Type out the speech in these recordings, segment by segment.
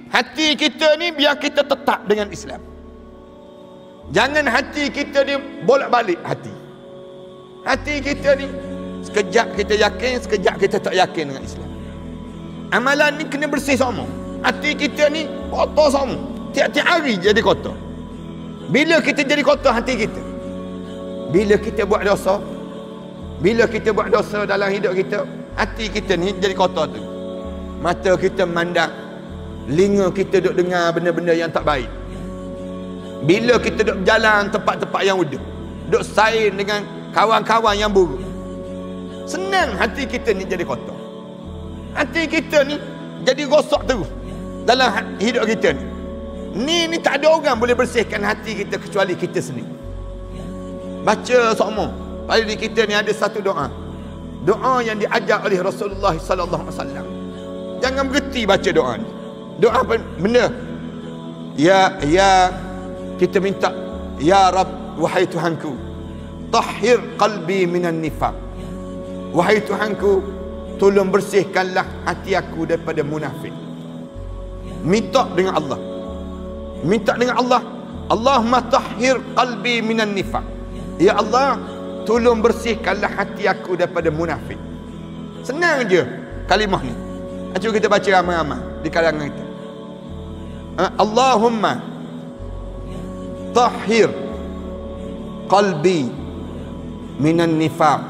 Hati kita ni biar kita tetap dengan Islam. Jangan hati kita ni bolak-balik hati. Hati kita ni sekejap kita yakin, sekejap kita tak yakin dengan Islam. Amalan ni kena bersih semua. Hati kita ni kotor semua. Tiap-tiap hari jadi kotor. Bila kita jadi kotor hati kita? Bila kita buat dosa. Bila kita buat dosa dalam hidup kita, hati kita ni jadi kotor tu. Mata kita memandang, telinga kita duk dengar benda-benda yang tak baik. Bila kita duk berjalan tempat-tempat yang udah, duk sain dengan kawan-kawan yang buruk, senang hati kita ni jadi kotor. Hati kita ni jadi rosak terus dalam hidup kita ni. Ni tak ada orang boleh bersihkan hati kita kecuali kita sendiri. Baca semua. Pada diri kita ni ada satu doa. Doa yang diajar oleh Rasulullah sallallahu alaihi wasallam. Jangan berhenti baca doa ni. Doa apa benda? Ya kita minta, ya Rabb, wahai Tuhanku, tahhir qalbi minan nifaq. Wahai Tuhanku, tolong bersihkanlah hati aku daripada munafik. Minta dengan Allah. Minta dengan Allah, Allahumma tahhir qalbi minan nifaq. Ya Allah, tolong bersihkanlah hati aku daripada munafik. Senang je kalimah ni. Cuba kita baca ramai-ramai di kalangan kita. Allahumma tahhir qalbi minan nifaq.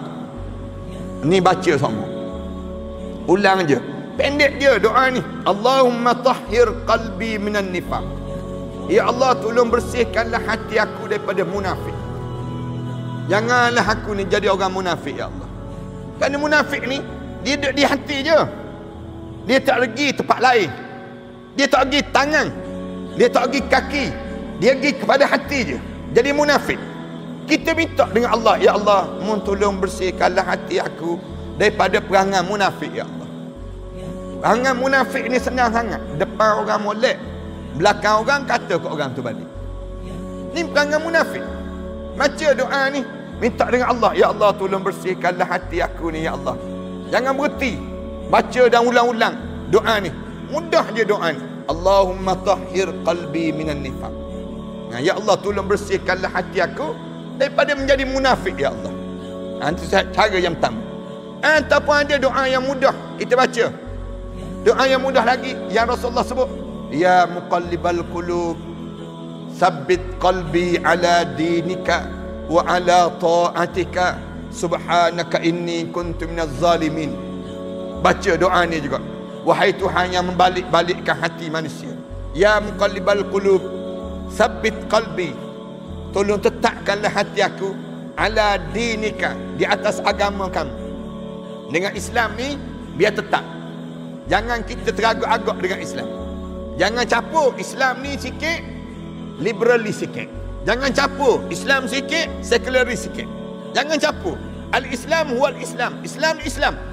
Ni baca semua. Ulang je. Pendek je doa ni. Allahumma tahhir qalbi minan nifaq. Ya Allah, tolong bersihkanlah hati aku daripada munafik. Janganlah aku ni jadi orang munafik, ya Allah. Kerana munafik ni dia duduk di hati je. Dia tak pergi tempat lain. Dia tak pergi tangan. Dia tak pergi kaki. Dia pergi kepada hati je. Jadi munafik. Kita minta dengan Allah, ya Allah, mohon tolong bersihkanlah hati aku daripada perangai munafik, ya Allah. Perangai munafik ni senang sangat. Depan orang molek, belakang orang kata ke orang tu balik. Ni perangai munafik. Baca doa ni, minta dengan Allah, ya Allah, tolong bersihkanlah hati aku ni, ya Allah. Jangan berhenti. Baca dan ulang-ulang doa ni. Mudah je doa ni. Allahumma tahhir qalbi minan nifaq. Nah, ya Allah, tolong bersihkanlah hati aku daripada menjadi munafik, ya Allah. Itu cara yang pertama. Ataupun ada doa yang mudah kita baca. Doa yang mudah lagi yang Rasulullah sebut, ya muqallibal qulub, sabbit qalbi ala dinika wa ala ta'atika, subhanaka inni kuntu minaz zalimin. Baca doa ni juga. Wahai Tuhan yang membalik-balikkan hati manusia, ya muqallibal qulub, sabbit qalbi, tolong tetapkanlah hati aku ala dinika, di atas agama kamu. Dengan Islam ni biar tetap. Jangan kita teragak-agak dengan Islam. Jangan campur Islam ni sikit, liberalis sikit. Jangan campur Islam sikit, sekularis sikit. Jangan campur. Al-Islam huwal Islam. Islam ni Islam.